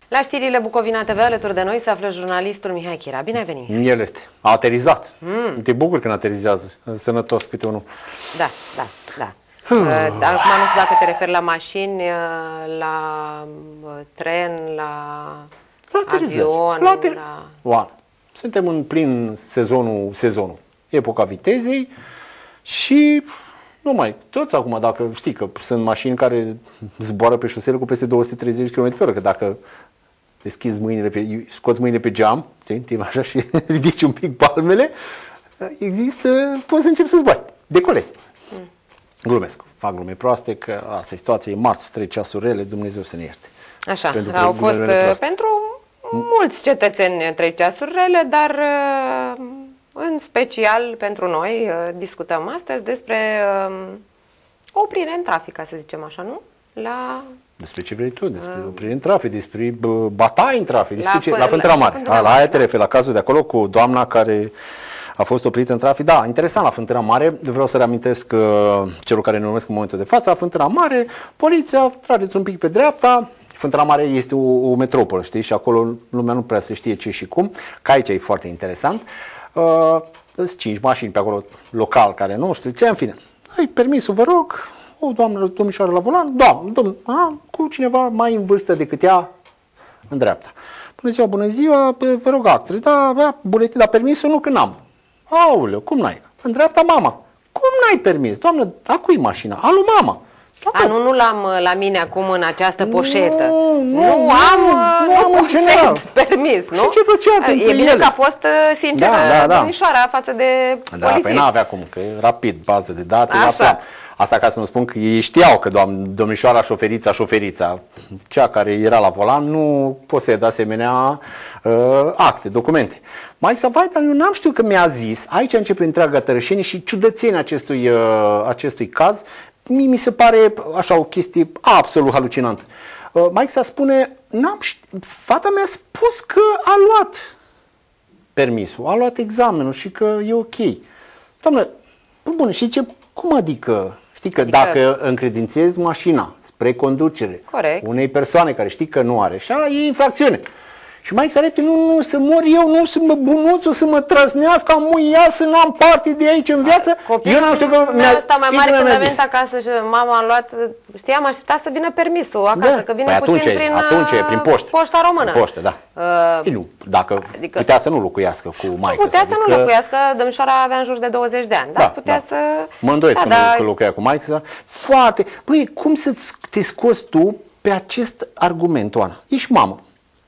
La știrile Bucovina TV, alături de noi se află jurnalistul Mihai Chira. Bine ai venit! El este. A aterizat. Te bucur când aterizează. Sănătos câte unul. Da. Acum nu știu dacă te referi la mașini, la tren, la avion, la... Suntem în plin sezonul. Epoca vitezei și toți acum, dacă știi că sunt mașini care zboară pe șosele cu peste 230 km/h, că dacă deschizi mâinile, scoți mâinile pe geam, așa și ridici un pic palmele, poți să începi să zbori, decolezi. Glumesc, fac glume proaste, că asta e situația, e marți, 3 ceasuri rele, Dumnezeu să ne ierte. Așa, au fost pentru mulți cetățeni 3 ceasuri rele, dar în special pentru noi discutăm astăzi despre oprire în trafic, ca să zicem așa, nu? Despre ce vrei tu, despre oprire în trafic, despre bataie în trafic, la Fântâna Mare. La aia te referi, la cazul de acolo cu doamna care a fost oprită în trafic. Da, interesant, la Fântâna Mare, vreau să reamintesc celor care ne urmesc în momentul de față, la Fântâna Mare, poliția, trageți un pic pe dreapta. Fântâna Mare este o metropolă, știi, și acolo lumea nu prea se știe ce și cum, că aici e foarte interesant. Sunt 5 mașini pe acolo local care nu știu ce, în fine. Ai permisul, vă rog, o domnișoară la volan, cu cineva mai în vârstă decât ea în dreapta. Bună ziua, vă rog actele, buletin, dar permisul nu, că n-am. Aoleu, cum n-ai? În dreapta mama. Cum n-ai permis? Doamnă, a cui mașina? A lui mama. Nu l-am la mine acum în această poșetă. Nu am în general permis, nu? Și ce plăcea e bine că a fost sinceră domnișoara față de poliție. Păi n-avea cum, că e rapid, bază de date. Asta ca să nu spun că ei știau că domnișoara șoferița, cea care era la volan, nu posedă asemenea acte, documente. Mai Savaitan, eu n-am știut că mi-a zis, aici începe întreaga tărășenie și ciudățenia acestui caz. Mi se pare așa o chestie absolut halucinantă. Maica spune, fata mi-a spus că a luat permisul, a luat examenul și că e ok. Doamne, bune, și ce, cum adică? Știi că dacă încredințezi mașina spre conducere unei persoane care știi că nu are, așa e infracțiune. Și mai să repede, nu, să mor eu, nu să mă bunuțu, să mă trăsnească, am muiat, să n-am parte de aici în viață. Eu n-am știut că asta mai mare când a venit acasă și mama a luat, știam, aștepta să vină permisul acasă, că vine puțin prin poștă. Poșta română. Poștă, da. Dacă putea să nu locuiască cu maică. Putea să nu locuiască, domnișoara avea în jur de 20 de ani, dar putea să... Mă îndoiesc că locuia cu maică. Foarte. Băi, cum să te scoți tu pe acest argument, Oana? Ești mamă.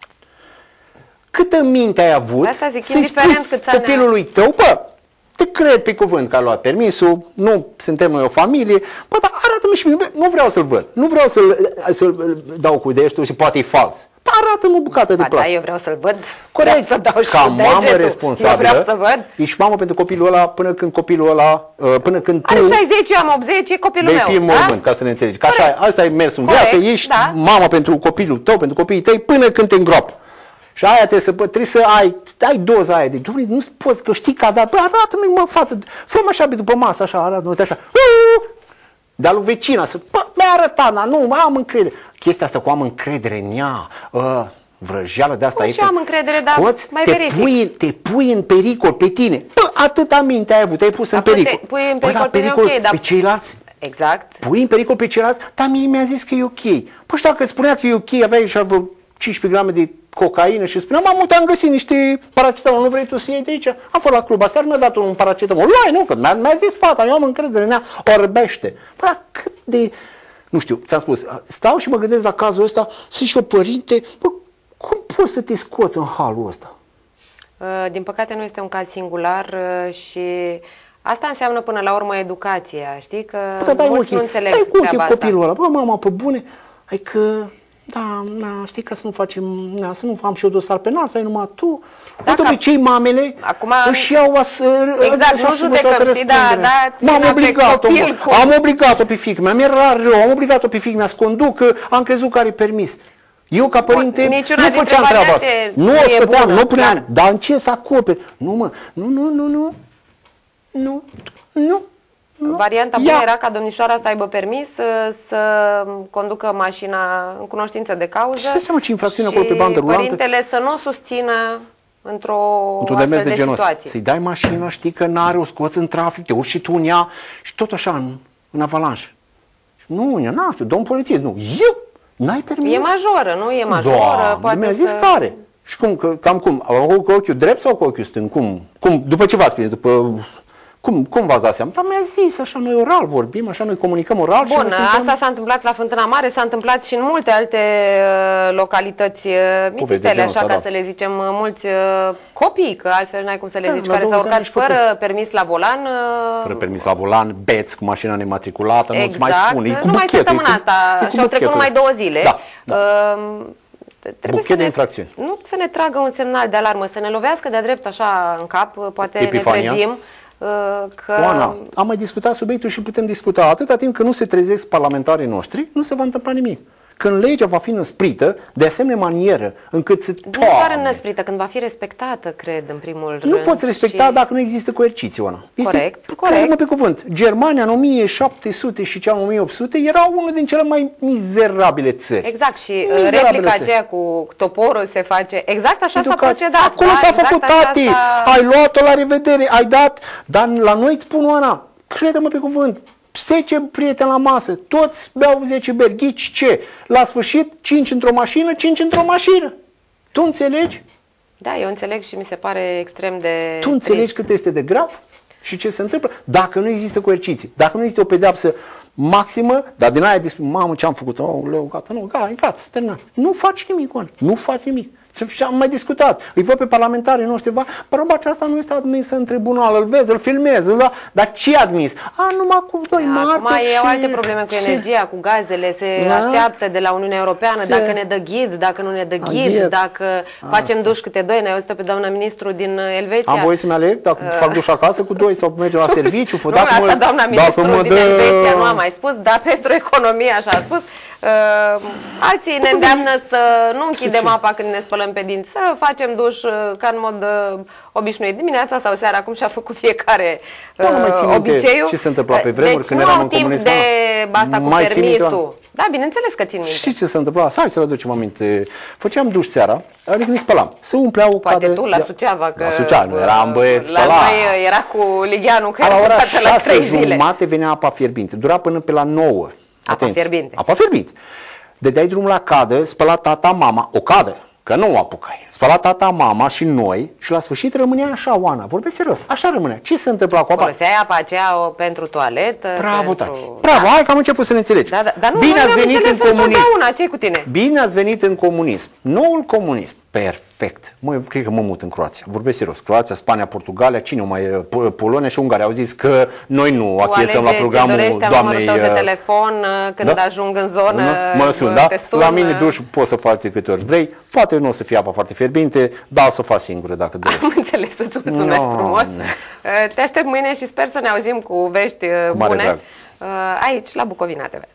Câtă minte ai avut să-i spui copilului tău, te cred pe cuvânt că a luat permisul, nu suntem noi o familie, dar arată-mă și mie, nu vreau să-l văd, nu vreau să-l dau cu degetul și poate e fals. Arată-mă o bucată de plastic. Eu vreau să-l văd. Corect, să dau și ca mamă responsabilă, ești mamă pentru copilul ăla până când copilul ăla, până când tu... Are 60, eu am 80, e copilul meu. Vei fi în mormânt, ca să ne înțelegi. Că așa, asta e mers în viață, ești mamă pentru copilul tău, pentru copiii tăi, până când te îngroapă. Și aia trebuie să ai doza aia de, Doamne, nu poți, că știi că a dat, arată-mi, fată, fă-mă așa după masă, așa, arată-mă așa, dar lui vecina, mi-a arătat, nu, am încredere. Chestia asta cu am încredere în ea, vrăjeală de asta. Și am încredere, dar mai verific. Te pui în pericol pe tine. Atâta minte ai avut, te-ai pus în pericol. Pui în pericol pe pe ceilalți. Exact. Pui în pericol pe ceilalți, dar mie mi-a zis că e ok. Păi și dacă îți spunea că e ok, aveai și vreo 15 grame de cocaină și spunea, mamă, te-am găsit niște paracetamol, nu vrei tu să iei de aici? Am fost la club, aseară mi-a dat un paracetamol. Nu, că mi-a zis fata, eu am încredere în ea, orbește. Păi, cât de... Nu știu, ți-am spus, stau și mă gândesc la cazul ăsta, sunt și o părinte, cum poți să te scoți în halul ăsta? Din păcate nu este un caz singular și asta înseamnă până la urmă educația, știi? Că mulți nu înțeleg treaba asta. Copilul ăla, mama, pe bune, hai că... știi, ca să nu facem, să nu am și eu dosar penal, să ai numai tu. Uite, obicei mamele își iau exact, nu judecăm, știi, am obligat-o pe fiică mea, mi-era rău, am obligat-o pe fiică mea să conduc, am crezut că are permis. Eu, ca părinte, nu făceam treaba asta. Nu o sfăteam, nu puneam, dar în ce să acoperi? Nu, Varianta bună era ca domnișoara să aibă permis să conducă mașina în cunoștință de cauză. Și seama ce infracțiune acolo pe bandă rulantă. Părintele să nu o susțină într-o astfel de situație. Să-i dai mașina, știi că n-are, o scoți în trafic, te urci și tu în ea și tot așa în avalanșă. Nu, n-am știu, domn polițist, nu. Eu? N-ai permis? E majoră, nu? E majoră. Doamne, mi-a zis care. Și cam cum? Cu ochiul drept sau cu ochiul stâng? Cum? După ce v-ați prins? Cum v-ați dat seama? Dar mi-a zis, așa noi oral vorbim, așa noi comunicăm oral. Bun, asta s-a întâmplat la Fântâna Mare, s-a întâmplat și în multe alte localități mititele, așa ca să le zicem, mulți copii, că altfel n-ai cum să le zici, care s-au urcat fără permis la volan. Fără permis la volan, beți cu mașina nematriculată, exact, nu-ți mai spune. Nu mai săptămâna asta, și-au trecut numai 2 zile. Trebuie nu să ne tragă un semnal de alarmă, să ne lovească de-a drept așa în cap, poate Epifania. Ne trezim. Oana, am mai discutat subiectul și putem discuta. Atâta timp când nu se trezesc parlamentarii noștri, nu se va întâmpla nimic. Când legea va fi înăsprită, de asemenea manieră, încât se toamne. Nu doar înăsprită, când va fi respectată, cred, în primul rând. Nu poți respecta dacă nu există coerciție, Oana. Corect. Crede-mă pe cuvânt. Germania în 1700 și cea în 1800 era unul din cele mai mizerabile țări. Exact, și replica aceea cu toporul se face, exact așa s-a procedat. Acolo s-a făcut, tati, ai luat-o, la revedere, ai dat, dar la noi îți spun, Oana, crede-mă pe cuvânt, 10 prieteni la masă, toți beau 10 beri, ghici ce? La sfârșit, 5 într-o mașină, 5 într-o mașină. Tu înțelegi? Da, eu înțeleg și mi se pare extrem de Tu înțelegi cât este de grav și ce se întâmplă? Dacă nu există coerciție, dacă nu există o pedeapsă maximă, dar din aia despre, mamă, ce am făcut? Oh, leu, gata, nu, gata, s-a terminat. Nu faci nimic, Oana, nu faci nimic. Și am mai discutat. Îi văd pe parlamentarii noștri, proba aceasta nu este admisă în tribunal, îl vezi, îl filmezi, dar ce admis? Numai cu 2 martori. Mai e alte probleme cu energia, cu gazele, se așteaptă de la Uniunea Europeană, dacă ne dă ghid, dacă nu ne dă ghid, dacă facem duș câte 2, ne-ai auzit pe doamna ministru din Elveția. Am voie să-mi aleg dacă fac duș acasă cu 2 sau mergem la serviciu? Nu, asta doamna ministru din Elveția nu a mai spus, dar pentru economie așa a spus. Alții ne îndeamnă să nu închidem apa când ne spălăm pe dinți, să facem duș ca în mod obișnuit dimineața sau seara, cum și-a făcut fiecare obiceiul. Ce se întâmpla pe vremuri când eram în comunism? Deci nu au timp de asta cu permisul. Da, bineînțeles că țin minte. Și ce se întâmpla? Hai să le aducem aminte. Făceam duș seara, adică ne spălam. Se umpleau poate tu la Suceava, că la Suceava, nu eram băieți, la noi era cu Ligianu, că la ora 6:30 venea apa fierbinte. Dura până pe la 9. Apa fierbinte. Apa fierbinte. Dădeai drumul la cadă, spăla tata, mama, o cadă, că nu o apucai. Spăla tata, mama și noi și la sfârșit rămânea așa, Oana, vorbesc serios, așa rămânea. Ce se întâmpla cu apa? Foloseai apa aceea pentru toaletă? Bravo, tati. Bravo, hai că am început să ne înțelegi. Dar nu, bine ați venit în comunism. Ce-i cu tine? Bine ați venit în comunism. Noul comunism. Perfect. Cred că mă mut în Croația. Vorbesc serios. Croația, Spania, Portugalia, cine mai Polonia și Ungaria au zis că noi nu achiesăm la programul doamnei tău de telefon când ajung în zonă. Mă sun, da? La mine duș poți să faci de câte ori vrei. Poate nu o să fie apa foarte fierbinte, dar o să o faci singură dacă dorești. Am înțeles, îți mulțumesc frumos. Te aștept mâine și sper să ne auzim cu vești bune aici la Bucovina TV.